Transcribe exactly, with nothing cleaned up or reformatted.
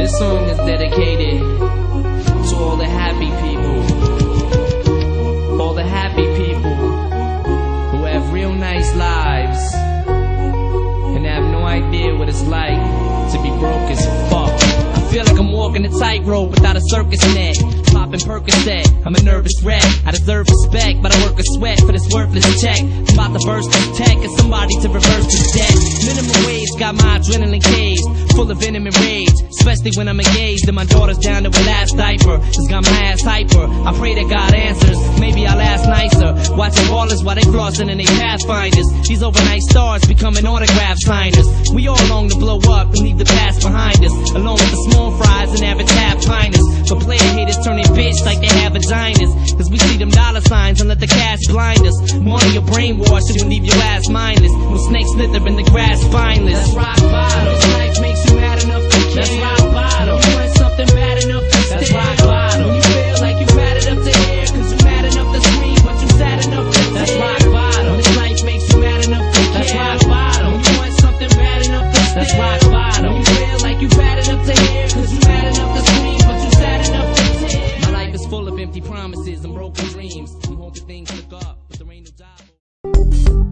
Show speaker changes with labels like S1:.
S1: This song is dedicated to all the happy people, all the happy people who have real nice lives and have no idea what it's like to be broke as fuck. I feel like I'm walking a tightrope without a circus net. Popping Percocet, I'm a nervous wreck. I deserve respect, but I work a sweat for this worthless check. I'm about to burst this tech and somebody to reverse this debt. Minimum wage got my adrenaline caged, full of venom and rage, especially when I'm engaged and my daughter's down to her last diaper. Just got my ass hyper. I pray that God answers. Maybe I'll ask nicer. Watching ballers while they flossing and they pathfinders. These overnight stars becoming autograph signers. We all long to blow up and leave the past behind us, along with the small fries and average half piners. But player haters turning bitch like they have vaginas, cause we see them dollar signs and let the cash blind us. More of your brainwash and leave your ass mindless. When snakes slither in the grass spineless. That's rock bottom. This life makes you mad enough to care. That's rock bottom. You want something bad enough to stare. That's rock bottom. When you feel like you mad enough to hear, cause you mad enough to scream, but you sad enough to tear. That's rock bottom. This life makes you mad enough to care. That's rock bottom. When you want something bad enough to stare. That's rock bottom. When you feel like you bad enough to hear, cause you mad enough to scream, but you sad enough to tear. My life is full of empty promises and broken dreams. I'm hoping things look up, but there ain't no job.